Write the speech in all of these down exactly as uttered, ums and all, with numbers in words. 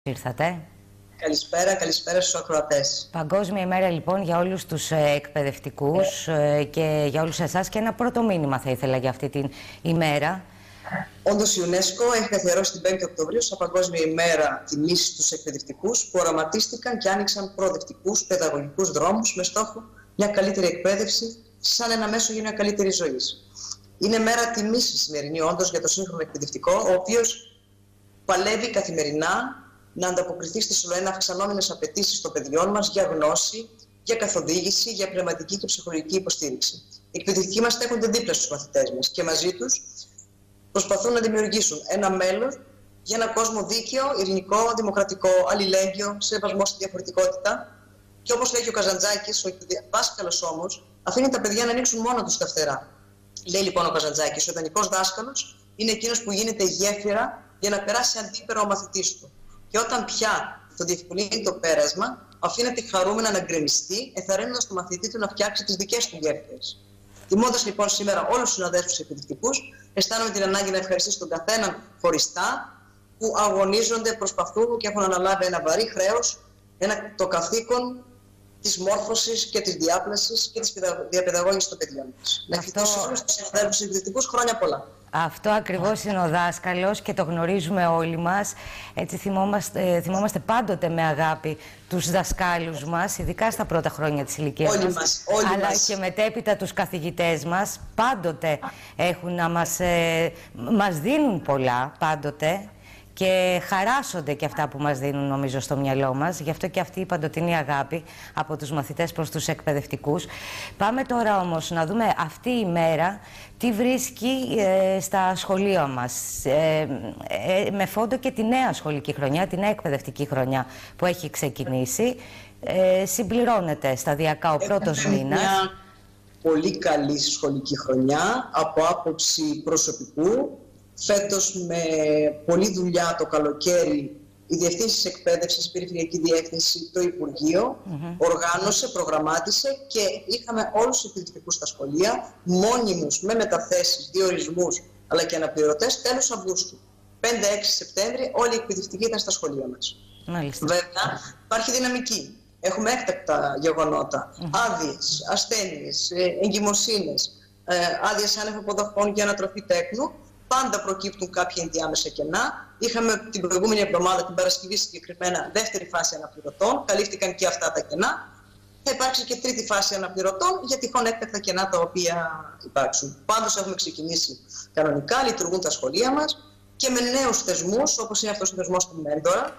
Ήρθατε. Καλησπέρα, καλησπέρα στους ακροατές. Παγκόσμια ημέρα λοιπόν για όλους τους ε, εκπαιδευτικούς ε, και για όλους εσάς, και ένα πρώτο μήνυμα θα ήθελα για αυτή την ημέρα. Όντως η UNESCO έχει καθιερώσει την πέμπτη Οκτωβρίου σαν Παγκόσμια ημέρα τιμής στους εκπαιδευτικούς που οραματίστηκαν και άνοιξαν προοδευτικούς παιδαγωγικούς δρόμους με στόχο μια καλύτερη εκπαίδευση σαν ένα μέσο για μια καλύτερη ζωή. Είναι μέρα τιμής η σημερινή όντως για το σύγχρονο εκπαιδευτικό, ο οποίος παλεύει καθημερινά να ανταποκριθεί στις ολοένα αυξανόμενες απαιτήσεις των παιδιών μας για γνώση, για καθοδήγηση, για πνευματική και ψυχολογική υποστήριξη. Οι εκπαιδευτικοί μας στέκονται δίπλα στους μαθητές μας και μαζί τους προσπαθούν να δημιουργήσουν ένα μέλλον για έναν κόσμο δίκαιο, ειρηνικό, δημοκρατικό, αλληλέγγυο, σεβασμό στη διαφορετικότητα. Και όπως λέει και ο Καζαντζάκης, ο δάσκαλος όμως αφήνει τα παιδιά να ανοίξουν μόνο τους τα φτερά. Λέει λοιπόν ο Καζαντζάκης, ο ιδανικός δάσκαλος είναι εκείνος που γίνεται γέφυρα για να περάσει αντίπερα ο μαθητής του. Και όταν πια το διευκολύνει το πέρασμα, αφήνεται χαρούμενα να γκρεμιστεί, ενθαρρύνοντας τον μαθητή του να φτιάξει τις δικές του γέφυρες. Τιμώντας λοιπόν σήμερα όλους τους συναδέλφους εκπαιδευτικούς, αισθάνομαι την ανάγκη να ευχαριστήσω τον καθέναν χωριστά που αγωνίζονται, προσπαθούν και έχουν αναλάβει ένα βαρύ χρέος, ένα, το καθήκον της μόρφωσης και της διάπλασης και της διαπαιδαγώγησης των παιδιών μας. Να ευχηθώ σε όλους τους συναδέλφους εκπαιδευτικούς χρόνια πολλά. Αυτό ακριβώς είναι ο δάσκαλος και το γνωρίζουμε όλοι μας. Έτσι θυμόμαστε, θυμόμαστε πάντοτε με αγάπη τους δασκάλους μας, ειδικά στα πρώτα χρόνια της ηλικίας όλοι μας, μας όλοι αλλά μας. και μετέπειτα τους καθηγητές μας. Πάντοτε έχουν να μας, ε, μας δίνουν πολλά, πάντοτε. Και χαράσσονται και αυτά που μας δίνουν, νομίζω, στο μυαλό μας. Γι' αυτό και αυτή η παντοτινή αγάπη από τους μαθητές προς τους εκπαιδευτικούς. Πάμε τώρα όμως να δούμε αυτή η μέρα τι βρίσκει ε, στα σχολεία μας. Ε, ε, με φόντο και τη νέα σχολική χρονιά, τη νέα εκπαιδευτική χρονιά που έχει ξεκινήσει. Ε, συμπληρώνεται σταδιακά ο πρώτος μήνας. Μια πολύ καλή σχολική χρονιά από άποψη προσωπικού. Φέτος με πολλή δουλειά το καλοκαίρι η Διευθύνση Εκπαίδευσης, η Περιφερειακή Διεύθυνση, το Υπουργείο mm-hmm. οργάνωσε, προγραμμάτισε και είχαμε όλους τους εκπαιδευτικούς στα σχολεία, μόνιμους, με μεταθέσεις, διορισμούς αλλά και αναπληρωτές, τέλος Αυγούστου. πέντε έξι Σεπτέμβρη όλοι οι εκπαιδευτικοί ήταν στα σχολεία μας. Μάλιστα. Βέβαια υπάρχει δυναμική. Έχουμε έκτακτα γεγονότα, mm-hmm. άδειες, ασθένειες, εγκυμοσύνες, άδειες άνευ αποδοχών για ανατροφή τέκνου. Πάντα προκύπτουν κάποια ενδιάμεσα κενά. Είχαμε την προηγούμενη εβδομάδα, την Παρασκευή συγκεκριμένα, δεύτερη φάση αναπληρωτών. Καλύφθηκαν και αυτά τα κενά. Θα υπάρξει και τρίτη φάση αναπληρωτών για τυχόν έκτακτα κενά τα οποία υπάρξουν. Πάντως έχουμε ξεκινήσει κανονικά, λειτουργούν τα σχολεία μας και με νέους θεσμούς, όπως είναι αυτός ο θεσμός του Μέντορα.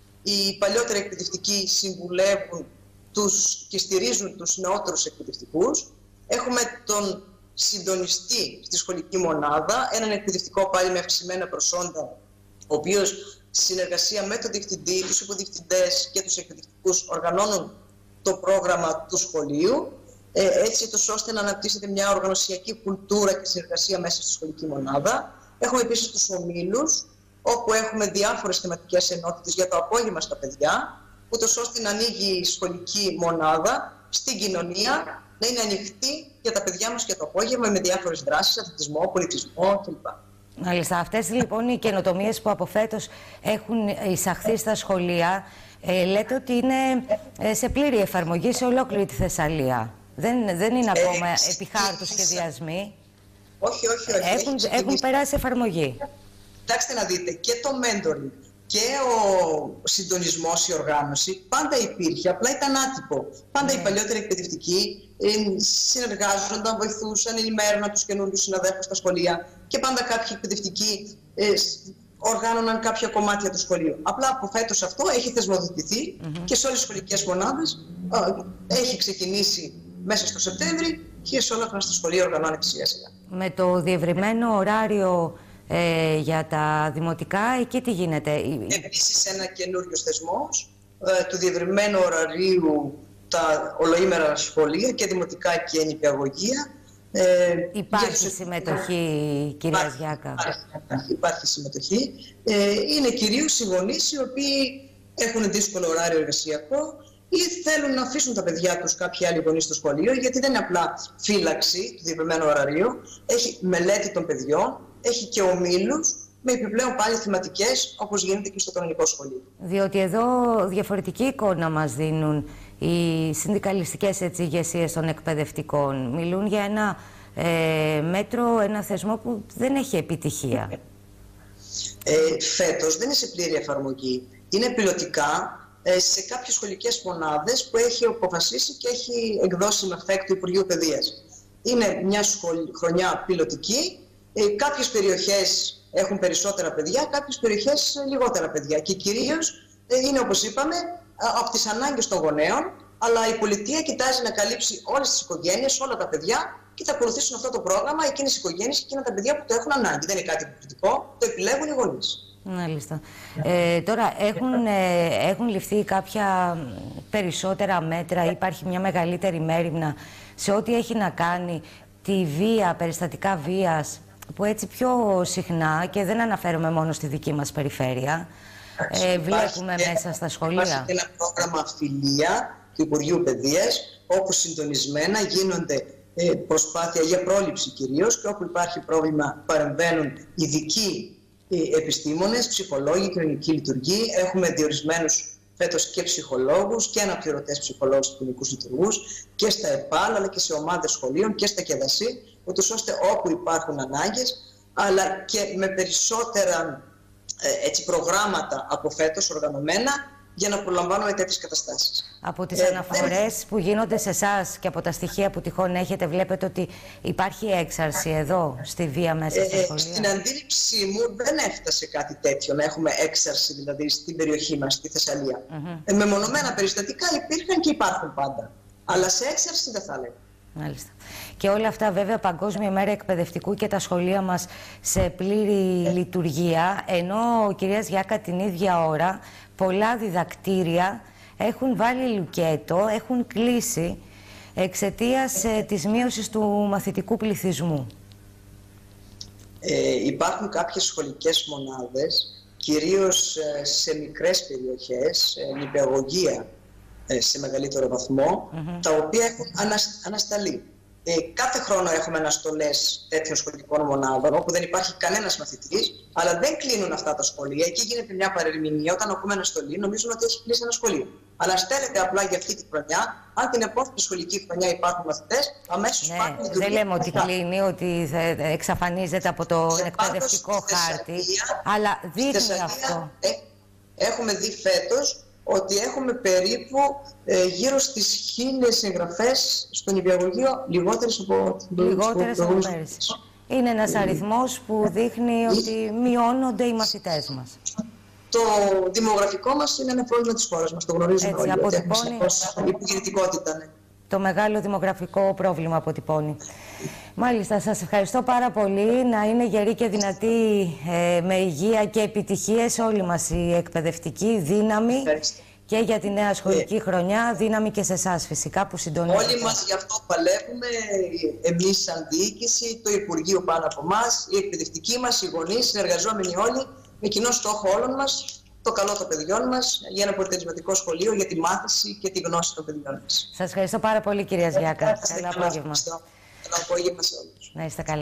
Οι παλιότεροι εκπαιδευτικοί συμβουλεύουν τους και στηρίζουν τους νεότερους εκπαιδευτικούς. Έχουμε τον συντονιστή στη σχολική μονάδα, έναν εκπαιδευτικό πάλι με αυξημένα προσόντα, ο οποίος στη συνεργασία με τον διευθυντή, τους υποδιευθυντές και τους εκπαιδευτικούς οργανώνουν το πρόγραμμα του σχολείου, ε, έτσι ώστε να αναπτύσσεται μια οργανωσιακή κουλτούρα και συνεργασία μέσα στη σχολική μονάδα. Έχουμε επίσης τους ομίλους, όπου έχουμε διάφορες θεματικές ενότητες για το απόγευμα στα παιδιά, ούτως ώστε να ανοίγει η σχολική μονάδα στην κοινωνία, να είναι ανοιχτή για τα παιδιά μας και το απόγευμα με διάφορες δράσεις, αθλητισμό, πολιτισμό κλπ. Μάλιστα. Αυτές λοιπόν οι καινοτομίες που από φέτος έχουν εισαχθεί στα σχολεία, ε, λέτε ότι είναι ε, σε πλήρη εφαρμογή σε ολόκληρη τη Θεσσαλία. Δεν, δεν είναι ακόμα ε, επί χάρτου σχεδιασμοί. Όχι, όχι, όχι. Έχουν, έχουν περάσει εφαρμογή. Κοιτάξτε να δείτε, και το mentoring και ο συντονισμός, η οργάνωση, πάντα υπήρχε, απλά ήταν άτυπο. Πάντα mm. οι παλιότεροι εκπαιδευτικοί ε, συνεργάζονταν, βοηθούσαν, ενημέρωναν τους καινούριους συναδέλφους στα σχολεία και πάντα κάποιοι εκπαιδευτικοί ε, οργάνωναν κάποια κομμάτια του σχολείου. Απλά από φέτος αυτό έχει θεσμοθετηθεί mm-hmm. και σε όλες τις σχολικές μονάδες ε, έχει ξεκινήσει μέσα στο Σεπτέμβρη και σε όλα τα σχολεία οργανώνεται σιγά σιγά. Με το διευρυμένο ωράριο Ε, για τα δημοτικά, εκεί τι γίνεται? Επίσης ένα καινούριο θεσμός ε, του διευρυμένου ωραρίου τα ολοήμερα σχολεία και δημοτικά και νηπιαγωγεία. Ε, υπάρχει τους... συμμετοχή, κυρία υπάρχει, Ζιάκα? Υπάρχει, υπάρχει συμμετοχή. Ε, είναι κυρίως οι γονείς οι οποίοι έχουν δύσκολο ωράριο εργασιακό ή θέλουν να αφήσουν τα παιδιά τους κάποιοι άλλοι γονείς στο σχολείο, γιατί δεν είναι απλά φύλαξη του διευρυμένου ωραρίου, έχει μελέτη των παιδιών, έχει και ομίλους με επιπλέον πάλι θεματικές, όπως γίνεται και στο κανονικό σχολείο. Διότι εδώ διαφορετική εικόνα μας δίνουν οι συνδικαλιστικές έτσι, ηγεσίες των εκπαιδευτικών. Μιλούν για ένα ε, μέτρο, ένα θεσμό που δεν έχει επιτυχία. Ε, φέτος δεν είναι σε πλήρη εφαρμογή. Είναι πιλωτικά ε, σε κάποιες σχολικές μονάδες που έχει αποφασίσει και έχει εκδώσει με εφέκτο του Υπουργείου Παιδείας. Είναι μια χρονιά πιλωτική. Ε, κάποιες περιοχές έχουν περισσότερα παιδιά, κάποιες περιοχές λιγότερα παιδιά. Και κυρίως ε, είναι, όπως είπαμε, από τις ανάγκες των γονέων, αλλά η πολιτεία κοιτάζει να καλύψει όλες τις οικογένειες, όλα τα παιδιά, και θα ακολουθήσουν αυτό το πρόγραμμα εκείνες οι οικογένειες και εκείνα τα παιδιά που το έχουν ανάγκη. Δεν είναι κάτι υποχρεωτικό, το επιλέγουν οι γονείς. Μάλιστα. Ε, τώρα, έχουν, ε, έχουν ληφθεί κάποια περισσότερα μέτρα, υπάρχει μια μεγαλύτερη μέριμνα σε ό,τι έχει να κάνει τη βία, περιστατικά βίας, που έτσι πιο συχνά, και δεν αναφέρομαι μόνο στη δική μας περιφέρεια, ε, βλέπουμε και, μέσα στα σχολεία. Υπάρχει και ένα πρόγραμμα φιλία του Υπουργείου Παιδείας, όπου συντονισμένα γίνονται ε, προσπάθεια για πρόληψη κυρίως, και όπου υπάρχει πρόβλημα παρεμβαίνουν ειδικοί ε, επιστήμονες, ψυχολόγοι, κοινωνικοί λειτουργοί. Έχουμε διορισμένους φέτος και ψυχολόγους και αναπληρωτές ψυχολόγους και κοινωνικούς λειτουργούς και στα ΕΠΑΛ, αλλά και σε ομάδες σχολείων και στα ΚΕΔΑΣΥ, ούτως ώστε όπου υπάρχουν ανάγκες, αλλά και με περισσότερα ε, έτσι, προγράμματα από φέτος οργανωμένα, για να προλαμβάνουμε τέτοιες καταστάσεις. Από τις ε, αναφορές δεν... που γίνονται σε εσάς και από τα στοιχεία που τυχόν έχετε, βλέπετε ότι υπάρχει έξαρση εδώ στη βία μέσα στα σχολεία. Ε, στην αντίληψή μου δεν έφτασε κάτι τέτοιο, να έχουμε έξαρση δηλαδή στην περιοχή μας, στη Θεσσαλία. Mm-hmm. ε, μεμονωμένα περιστατικά υπήρχαν και υπάρχουν πάντα, αλλά σε έξαρση δεν θα λέγαμε. Μάλιστα. Και όλα αυτά βέβαια Παγκόσμια ημέρα εκπαιδευτικού και τα σχολεία μας σε πλήρη ε. λειτουργία, ενώ κυρία Γιάκα την ίδια ώρα πολλά διδακτήρια έχουν βάλει λουκέτο, έχουν κλείσει εξαιτίας ε, της μείωσης του μαθητικού πληθυσμού. Ε, υπάρχουν κάποιες σχολικές μονάδες, κυρίως ε, σε μικρές περιοχές, ε, νηπιαγωγεία ε, σε μεγαλύτερο βαθμό, mm-hmm. τα οποία έχουν ανασ, ανασταλεί. Ε, κάθε χρόνο έχουμε αναστολές τέτοιων σχολικών μονάδων, όπου δεν υπάρχει κανένας μαθητής, αλλά δεν κλείνουν αυτά τα σχολεία. Εκεί γίνεται μια παρερμηνία. Όταν ακούμε αναστολή, νομίζουν ότι έχει κλείσει ένα σχολείο. Αλλά στέλνεται απλά για αυτή τη χρονιά. Αν την επόμενη σχολική χρονιά υπάρχουν μαθητές, αμέσως ναι, πάνε λειτουργία. Δεν λέμε ότι κλείνει, ότι εξαφανίζεται από το εκπαιδευτικό χάρτη, αλλά δείχνει αυτό. Ε, έχουμε δει φέτος ότι έχουμε περίπου ε, γύρω στις χίλιες εγγραφές στον νηπιαγωγείο, λιγότερες από λιγότερες από πέρυσι. Είναι ένας αριθμός που δείχνει ότι μειώνονται οι μαθητές μας. Το δημογραφικό μας είναι ένα πρόβλημα της χώρας μας, το γνωρίζουμε έτσι, όλοι. αποτυπώνει... Η υπογεννητικότητα, ναι. Το μεγάλο δημογραφικό πρόβλημα αποτυπώνει. Μάλιστα, σας ευχαριστώ πάρα πολύ. Να είναι γεροί και δυνατοί ε, με υγεία και επιτυχίες όλοι μας οι εκπαιδευτικοί, δύναμη. Ευχαριστώ. Και για τη νέα σχολική ε. χρονιά, δύναμη και σε εσάς φυσικά που συντονίζετε. Όλοι μας γι' αυτό παλεύουμε, εμείς σαν διοίκηση, το Υπουργείο πάνω από εμάς, οι εκπαιδευτικοί μας, οι γονείς, συνεργαζόμενοι όλοι, με κοινό στόχο όλων μας, το καλό των παιδιών μας, για ένα αποτελεσματικό σχολείο, για τη μάθηση και τη γνώση των παιδιών μας. Σας ευχαριστώ πάρα πολύ, κυρία Γιάκα. Καλό απόγευμα. Καλό απόγευμα σε όλους. Να είστε καλά.